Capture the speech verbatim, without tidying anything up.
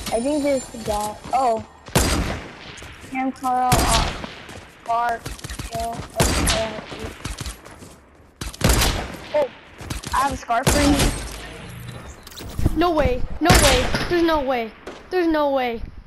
I think this guy. Oh, Cam Carl, uh, Scar, kill. Okay. Oh, I have a scar for you. No way. No way. There's no way. There's no way.